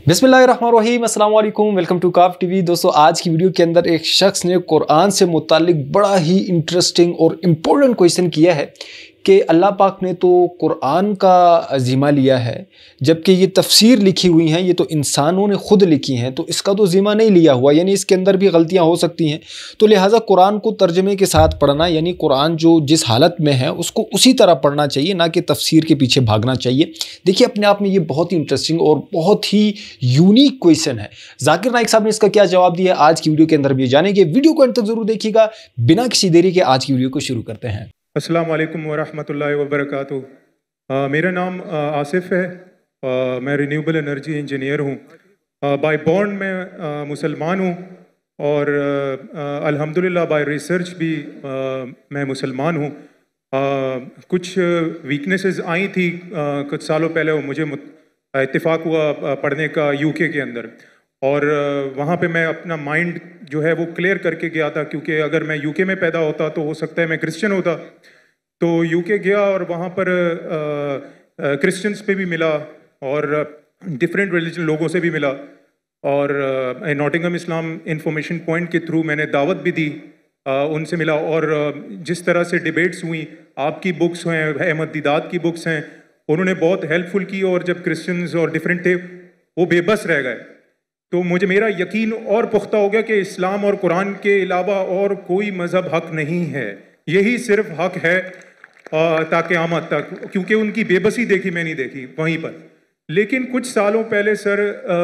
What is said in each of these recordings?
बिस्मिल्लाहिर्रहमानिर्रहीम, अस्सलाम वालेकुम, वेलकम टू काफ टीवी। दोस्तों, आज की वीडियो के अंदर एक शख्स ने कुरान से मुतालिक बड़ा ही इंटरेस्टिंग और इम्पोर्टेंट क्वेश्चन किया है कि अल्लाह पाक ने तो कुरान का ज़िम्मा लिया है, जबकि ये तफसीर लिखी हुई हैं ये तो इंसानों ने ख़ुद लिखी हैं, तो इसका तो ज़िम्मा नहीं लिया हुआ, यानी इसके अंदर भी गलतियां हो सकती हैं। तो लिहाजा कुरान को तर्जमे के साथ पढ़ना, यानी कुरान जो जिस हालत में है उसको उसी तरह पढ़ना चाहिए, ना कि तफसीर के पीछे भागना चाहिए। देखिए, अपने आप में ये बहुत ही इंटरेस्टिंग और बहुत ही यूनिक क्वेश्चन है। जाकिर नाइक साहब ने इसका क्या जवाब दिया आज की वीडियो के अंदर भी जानेंगे। वीडियो को अंत तक जरूर देखिएगा। बिना किसी देरी के आज की वीडियो को शुरू करते हैं। अस्सलाम वालेकुम वरहमतुल्लाहि वबरकातुहू। मेरा नाम आसिफ है। मैं रिन्यूएबल एनर्जी इंजीनियर हूँ। बाय बॉर्न मैं मुसलमान हूँ और अल्हम्दुलिल्लाह बाय रिसर्च भी मैं मुसलमान हूँ। कुछ वीकनेसेस आई थी कुछ सालों पहले, और मुझे इत्तेफाक हुआ पढ़ने का यूके के अंदर, और वहाँ पे मैं अपना माइंड जो है वो क्लियर करके गया था, क्योंकि अगर मैं यूके में पैदा होता तो हो सकता है मैं क्रिश्चियन होता। तो यूके गया और वहाँ पर क्रिश्चियंस पे भी मिला और डिफरेंट रिलीजन लोगों से भी मिला, और नॉटिंघम इस्लाम इंफॉर्मेशन पॉइंट के थ्रू मैंने दावत भी दी, उनसे मिला। और जिस तरह से डिबेट्स हुई, आपकी बुक्स हैं, अहमद दीदात की बुक्स हैं, उन्होंने बहुत हेल्पफुल की। और जब क्रिश्चियंस और डिफरेंट थे वो बेबस रह गए, तो मुझे मेरा यकीन और पुख्ता हो गया कि इस्लाम और कुरान के अलावा और कोई मज़हब हक नहीं है, यही सिर्फ हक है ताक़यामत तक, क्योंकि उनकी बेबसी देखी मैंने देखी वहीं पर। लेकिन कुछ सालों पहले सर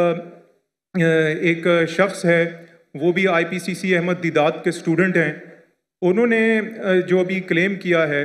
एक शख्स है, वो भी IPCC अहमद दीदात के स्टूडेंट हैं, उन्होंने जो अभी क्लेम किया है,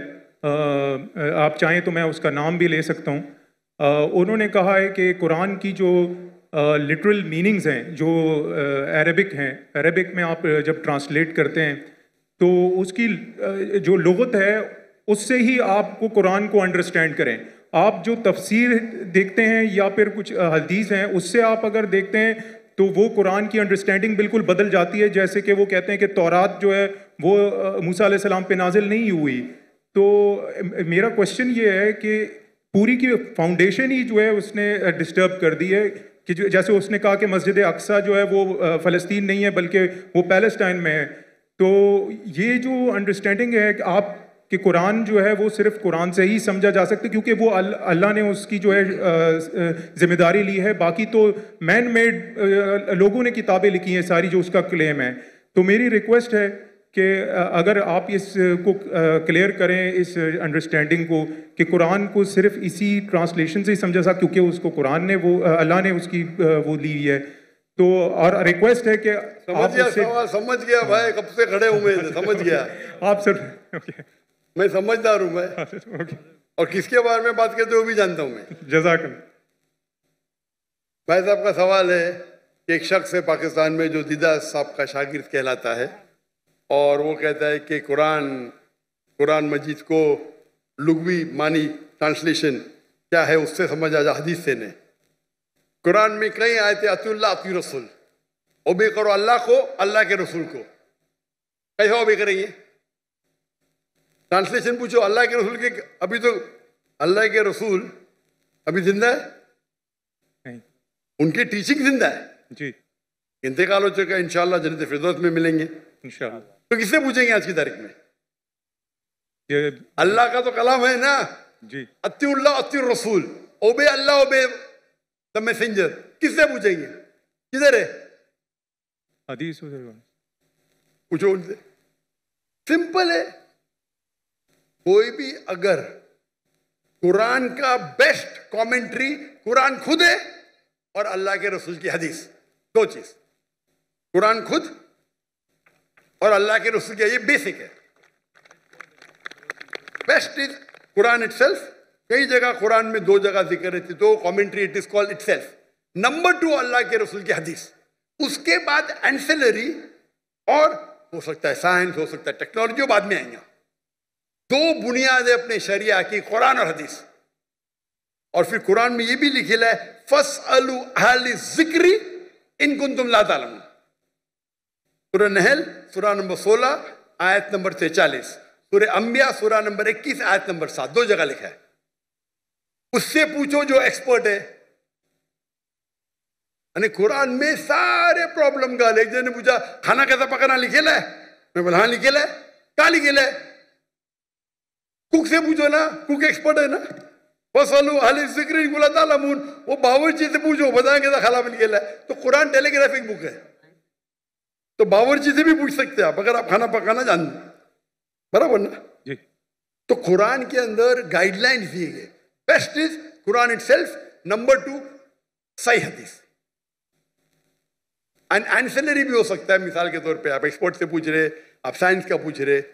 आप चाहें तो मैं उसका नाम भी ले सकता हूँ। उन्होंने कहा है कि कुरान की जो लिटरल मीनिंग्स हैं, जो अरबिक हैं, अरबिक में आप जब ट्रांसलेट करते हैं तो उसकी जो लुगत है उससे ही आपको कुरान को अंडरस्टैंड करें। आप जो तफसीर देखते हैं या फिर कुछ हदीस हैं, उससे आप अगर देखते हैं तो वो कुरान की अंडरस्टैंडिंग बिल्कुल बदल जाती है। जैसे कि वो कहते हैं कि तौरात जो है वो मूसा अलैहि सलाम पे नाजिल नहीं हुई। तो मेरा क्वेश्चन ये है कि पूरी की फाउंडेशन ही जो है उसने डिस्टर्ब कर दी है, कि जैसे उसने कहा कि मस्जिद अक्सा जो है वो फ़लस्तीन नहीं है बल्कि वो पैलेस्टाइन में है। तो ये जो अंडरस्टैंडिंग है कि आप कि कुरान जो है वो सिर्फ कुरान से ही समझा जा सकता है, क्योंकि वो अल्लाह ने उसकी जो है जिम्मेदारी ली है, बाकी तो मैन मेड लोगों ने किताबें लिखी हैं सारी जो उसका क्लेम है। तो मेरी रिक्वेस्ट है कि अगर आप इसको क्लियर करें, इस अंडरस्टैंडिंग को, कि कुरान को सिर्फ इसी ट्रांसलेशन से ही समझा सकता, क्योंकि उसको कुरान ने वो अल्लाह ने उसकी वो ली है। तो और रिक्वेस्ट है कि आप समझ गया भाई, कब से खड़े हुए थे, समझ गया आप सर। okay. मैं समझदार हूँ मैं। okay. और किसके बारे में बात करते हो भी जानता हूँ मैं। जज़ाकल्लाह। भाई साहब का सवाल है कि एक शख्स है पाकिस्तान में जो दीदा साहब का शागिर्द कहलाता है, और वो कहता है कि कुरान मजीद को लुग़वी मानी ट्रांसलेशन क्या है उससे समझ आ जा, हदीस से ने। कुरान में कई आयतें अतिउल्लाह अति रसूल, ओबे करो अल्लाह को, अल्लाह के रसूल को। कैसे ओबे करेंगे? ट्रांसलेशन पूछो अल्लाह के रसूल के, अभी तो अल्लाह के रसूल अभी जिंदा है नहीं, उनकी टीचिंग जिंदा है जी। इंतकाल हो चुका है, इंशाअल्लाह जन्नत फिरदौस में मिलेंगे इंशाअल्लाह। तो किससे पूछेंगे आज की तारीख में? अल्लाह का तो कलाम है ना जी। अतिउल्लाह अति रसूल, ओबे अल्लाह ओबे द मैसेंजर। किससे पूछेंगे? किधर है हदीस? पूछो उनसे, सिंपल है। कोई भी अगर कुरान का बेस्ट कमेंट्री कुरान खुद है और अल्लाह के रसूल की हदीस, दो चीज, कुरान खुद और अल्लाह के रसूल की, ये बेसिक है। Best is Quran itself. कई जगह कुरान में दो जगह जिक्र है, तो commentary it is called itself. Number 2 Allah के रसूल की हदीस, उसके बाद एंसेलरी, और हो सकता है साइंस, हो सकता है टेक्नोलॉजी, बाद में आएंगे। दो बुनियाद है अपने शरिया की, कुरान और हदीस। और फिर कुरान में ये भी लिखा है फस्अलू अहल ज़िक्री इन कुंतुम ला तालमून। सूरह नहल सूरह नंबर 16 आयत नंबर 43, सूरह अंबिया सूरह नंबर 21 आयत नंबर 7, दो जगह लिखा है। उससे पूछो जो एक्सपर्ट है। यानी कुरान में सारे प्रॉब्लम का हल। एक जन ने पूछा खाना कैसा पकाना लिखेला है, मैं बोला हाँ लिखेला है, क्या लिखेला है? कुक से पूछो ना, कुक एक्सपर्ट है ना। फसलू अहले ज़िक्र बोला तालमून, वो बावर्ची से पूछो बताएंगे कैसा खाना लिखेला है। तो कुरान टेलीग्राफिक बुक है, तो बावर्ची से भी पूछ सकते हैं आप अगर आप खाना पकाना जानते, बराबर ना जी। तो कुरान के अंदर गाइडलाइंस दिए गए। Best is Quran itself, number 2 सही हदीस। एंड एंसेलरी भी हो सकता है, मिसाल के तौर पे आप एक्सपर्ट से पूछ रहे, आप साइंस का पूछ रहे,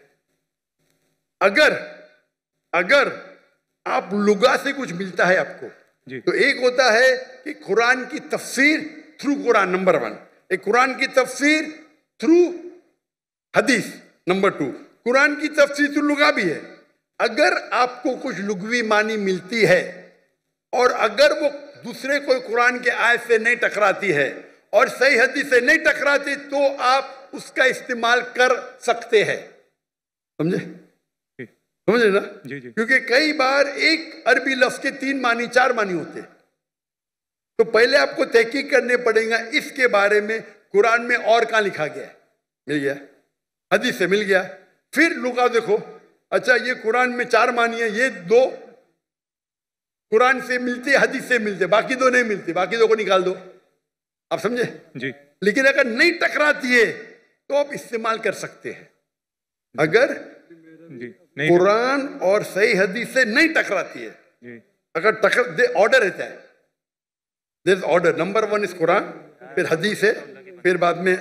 अगर आप लुगा से कुछ मिलता है आपको जी। तो एक होता है कि कुरान की तफसीर थ्रू कुरान, नंबर 1। एक कुरान की तफसीर थ्रू हदीस, नंबर 2। कुरान की तफसीर थ्रू लुगा भी है। अगर आपको कुछ लुगवी मानी मिलती है और अगर वो दूसरे कोई कुरान के आयत से नहीं टकराती है और सही हदीस से नहीं टकराती, तो आप उसका इस्तेमाल कर सकते हैं। समझे ना जी जी। क्योंकि कई बार एक अरबी लफ्ज के 3 मानी 4 मानी होते हैं, तो पहले आपको तहकीक करने पड़ेगा इसके बारे में कुरान में और कहाँ लिखा गया है। मिल गया, हदीस से मिल गया, फिर लुगा देखो, अच्छा ये कुरान में 4 मानी है, ये 2 कुरान से मिलते हदीस से मिलते, बाकी 2 नहीं मिलते, बाकी 2 को निकाल दो। आप समझे जी। लेकिन अगर नहीं टकराती है तो आप इस्तेमाल कर सकते हैं। अगर कुरान और सही हदीस से नहीं टकराती है जी। अगर ऑर्डर रहता है, there is order, number 1 is Quran, फिर हदीस है, फिर बाद में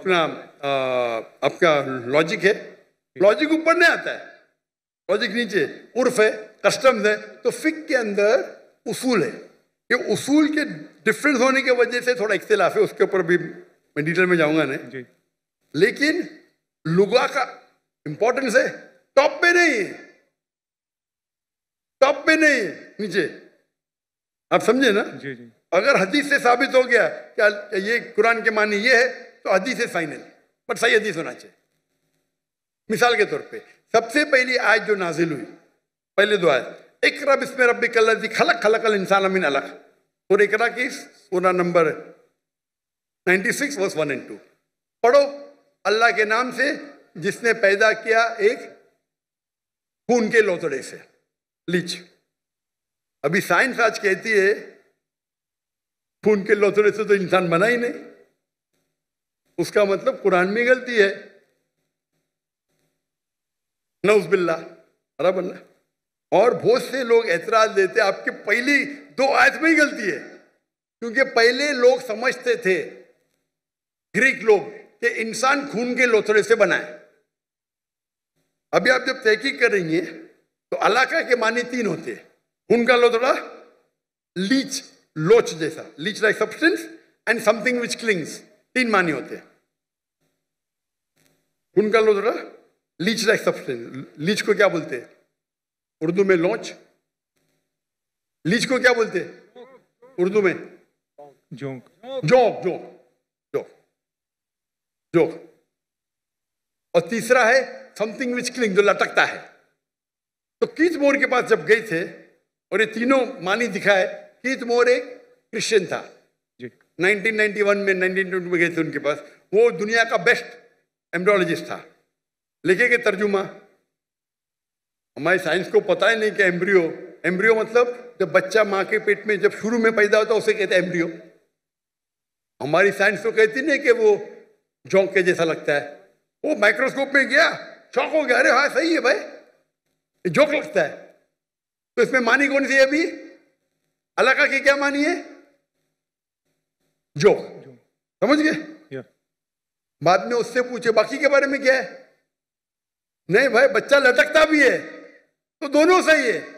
आपका लॉजिक है। लॉजिक ऊपर नहीं आता है, लॉजिक नीचे, उर्फ है, कस्टम्स है। तो फिक के अंदर उसूल है, ये उसूल के डिफरेंस होने की वजह से थोड़ा इख्तिलाफ है, उसके ऊपर भी मैं डिटेल में जाऊंगा नहीं जी। लेकिन लुगा का इंपॉर्टेंस है, टॉप पे नहीं है, टॉप पे नहीं है, नीचे। आप समझे ना जी जी। अगर हदीस से साबित हो गया क्या ये कुरान के मानी ये है, तो हदीस है फाइनल, बट सही हदीस होना चाहिए। मिसाल के तौर पे सबसे पहली आयत जो नाजिल हुई, पहले 2 आयत, इक़रा बिस्मि रब्बिकल्लज़ी खलक़ खलक़ल इंसान मिन अलक़, और इक़रा की सूरा नंबर 96 वर्स 1 और 2, पढ़ो अल्लाह के नाम से जिसने पैदा किया एक खून के लोथड़े से, लीच। अभी साइंस आज कहती है खून के लोथड़े से तो इंसान बना ही नहीं, उसका मतलब कुरान में गलती है, नऊज़-बिल्लाह, बराबर ना। और बहुत से लोग एतराज देते आपके पहली 2 आयत में ही गलती है, क्योंकि पहले लोग समझते थे, ग्रीक लोग, कि इंसान खून के लोथड़े से बना है। अभी आप जब तहकीक करेंगे तो अलाका के मानी 3 होते हैं, खून का लोथड़ा, लीच, लोच जैसा, leech like substance, and something which clings, 3 मानी होते हैं। खून का लोथड़ा, लीच लाइक सब्सटेंस, लीच को क्या बोलते हैं उर्दू में? लौच। लीच को क्या बोलते हैं उर्दू में? जोंक। जोंक, जोंक, जोंक, जोंक। और तीसरा है समथिंग विच क्लिंग, जो लटकता है। तो कीथ मोर के पास जब गए थे और ये तीनों मानी दिखाए, कीथ मोर एक क्रिश्चियन था जी। 1991 में 1922 में गए थे उनके पास, वो दुनिया का बेस्ट एम्ब्रियोलॉजिस्ट था। लिखेंगे तर्जुमा, हमारी साइंस को पता ही नहीं कि एम्ब्रियो, एम्ब्रियो मतलब जब बच्चा माँ के पेट में जब शुरू में पैदा होता है उसे कहते हैं एम्ब्रियो। हमारी साइंस तो कहती नहीं कि वो जोंक के जैसा लगता है। वो माइक्रोस्कोप में गया, शौक हो गया, अरे हाँ सही है भाई, ये जोंक लगता है। तो इसमें मानी कौन सी है? अभी अलाका की क्या मानी है? जोंक। समझ गए? बाद में उससे पूछे बाकी के बारे में क्या है? नहीं भाई, बच्चा लटकता भी है, तो दोनों सही है।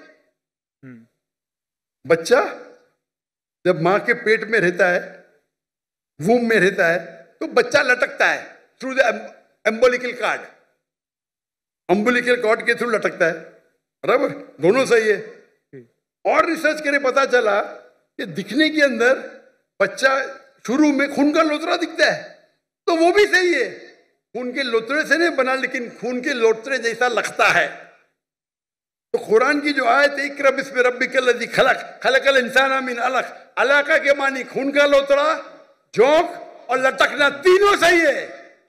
बच्चा जब मां के पेट में रहता है, वूम में रहता है, तो बच्चा लटकता है through the umbilical cord, umbilical cord के थ्रू लटकता है, बराबर, दोनों सही है। और रिसर्च करे पता चला कि दिखने के अंदर बच्चा शुरू में खून का लोथड़ा दिखता है, तो वो भी सही है, खून के लोथड़े से नहीं बना लेकिन खून के लोथड़े जैसा लगता है। तो कुरान की जो आयत है इक़रा बिस्मि रब्बिकल्लज़ी खलक़ खलक़ल इंसान मिन अलक़, अलाका के मानी खून का लोथड़ा, जोक और लटकना तीनों सही है।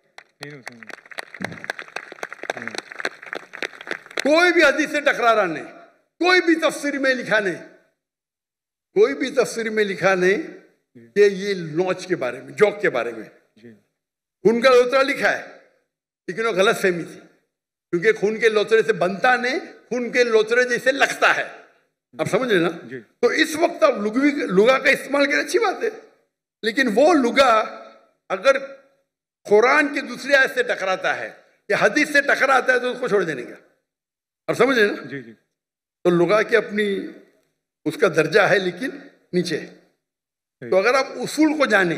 कोई भी हदीस से टकरा रहा नहीं, कोई भी तफसीर में लिखा नहीं, कोई भी तफसीर में लिखा नहीं कि ये लॉन्च के बारे में, जोक के बारे में। खून का लोतरा लिखा है, लेकिन वो गलत फहमी थी, क्योंकि खून के लोतरे से बनता नहीं, खून के लोतरे जैसे लगता है। आप समझ रहे ना? तो इस वक्त आप लुगा का इस्तेमाल करें, अच्छी बात है, लेकिन वो लुगा अगर कुरान के दूसरे आयत से टकराता है या हदीस से टकराता है तो उसको छोड़ देने का। आप समझ रहे ना? जी। तो लुगा की अपनी उसका दर्जा है, लेकिन नीचे। तो अगर आप उसूल को जाने,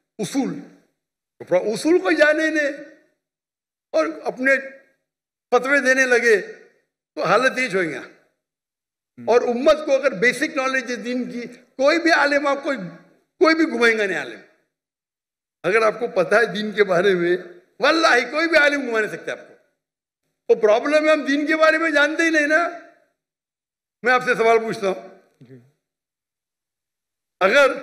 उसूल को जाने ने और अपने फतवे देने लगे तो हालत ही होगी। और उम्मत को अगर बेसिक नॉलेज है दीन की, कोई भी आलिम आपको कोई भी घुमाएगा नहीं आलिम। अगर आपको पता है दीन के बारे में, वल्लाही कोई भी आलिम घुमा नहीं सकता आपको। वो प्रॉब्लम है, हम दीन के बारे में जानते ही नहीं ना। मैं आपसे सवाल पूछता हूं, अगर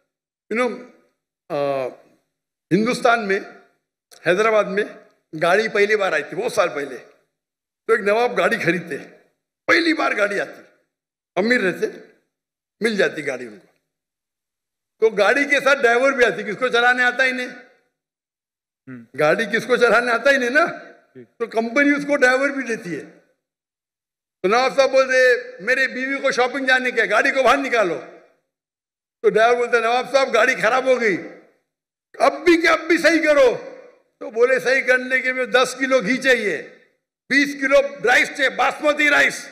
हिंदुस्तान में हैदराबाद में गाड़ी पहली बार आई थी बहुत साल पहले, तो एक नवाब गाड़ी खरीदते, पहली बार गाड़ी आती, अमीर रहते, मिल जाती गाड़ी उनको, तो गाड़ी के साथ ड्राइवर भी आती। किसको चलाने आता ही नहीं, गाड़ी किसको चलाने आता ही नहीं ना, तो कंपनी उसको ड्राइवर भी देती है। तो नवाब साहब बोलते मेरे बीवी को शॉपिंग जाने के, गाड़ी को बाहर निकालो। तो ड्राइवर बोलते नवाब साहब गाड़ी खराब हो गई, अब भी सही करो। तो बोले सही करने के लिए 10 किलो घी चाहिए, 20 किलो राइस चाहिए, बासमती राइस,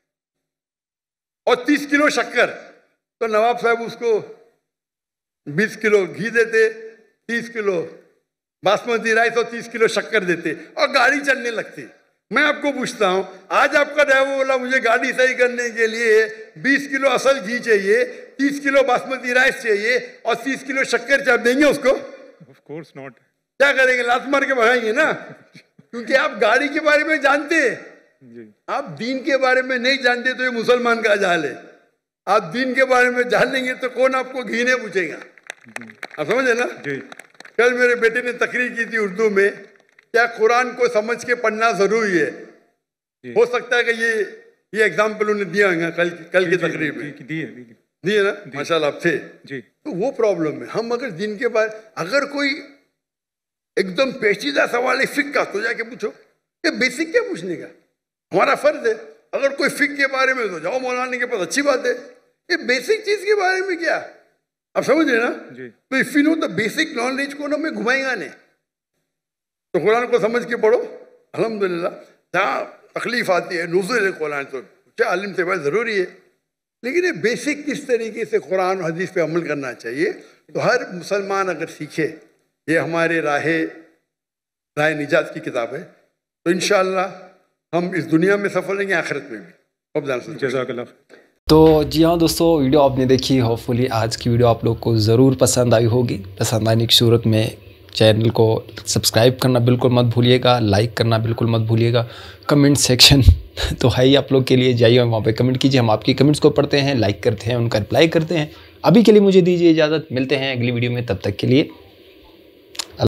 और 30 किलो शक्कर। तो नवाब साहब उसको 20 किलो घी देते, 30 किलो बासमती राइस और 30 किलो शक्कर देते, और गाड़ी चलने लगती। मैं आपको पूछता हूं, आज आपका ड्राइवर बोला मुझे गाड़ी सही करने के लिए 20 किलो असल घी चाहिए, 30 किलो बासमती राइस चाहिए और 30 किलो शक्कर चाहिए, देंगे उसको? Of course not. क्या करेंगे? लात मार के भगाएंगे ना, क्योंकि आप गाड़ी के बारे में जानते हैं, आप दीन के बारे में नहीं जानते। तो ये मुसलमान का जाल है। आप दीन के बारे में जान लेंगे तो कौन आपको घी नहीं पूछेगा। आप समझे ना? कल मेरे बेटे ने तकरीर की थी उर्दू में, क्या कुरान को समझ के पढ़ना जरूरी है? हो सकता है कि ये एग्जाम्पल उन्हें दिया होगा कल की तकरीर में, दिए ना, माशाल्लाह आप थे जी। तो वो प्रॉब्लम है। हम अगर दिन के बाद अगर कोई एकदम पेचीदा सवाल है फिक का, तो जाके पूछो। ये बेसिक क्या पूछने का, हमारा फर्ज है। अगर कोई फिक के बारे में तो जाओ मौलाना के पास, अच्छी बात है। ये बेसिक चीज के बारे में क्या, आप समझ रहे ना? तो if you know the basic knowledge को ना मैं घुमाएगा नहीं, तो कुरान को समझ के पढ़ो। अल्हम्दुलिल्लाह जहाँ तकलीफ आती है नुज़ुल कुरान, तो क्या आलिम से बात ज़रूरी है, लेकिन ये बेसिक किस तरीके से कुरान और हदीस पे अमल करना चाहिए, तो हर मुसलमान अगर सीखे, ये हमारे राह निजात की किताब है, तो इंशाअल्लाह हम इस दुनिया में सफल रहेंगे, आखिरत में भी। जज़ाकल्लाह। तो जी हाँ दोस्तों, वीडियो आपने देखी, होपफुली आज की वीडियो आप लोग को ज़रूर पसंद आई होगी। पसंद आने की सूरत में चैनल को सब्सक्राइब करना बिल्कुल मत भूलिएगा, लाइक करना बिल्कुल मत भूलिएगा। कमेंट सेक्शन तो है ही आप लोग के लिए, जाइए वहाँ पे कमेंट कीजिए, हम आपकी कमेंट्स को पढ़ते हैं, लाइक करते हैं, उनका रिप्लाई करते हैं। अभी के लिए मुझे दीजिए इजाज़त, मिलते हैं अगली वीडियो में, तब तक के लिए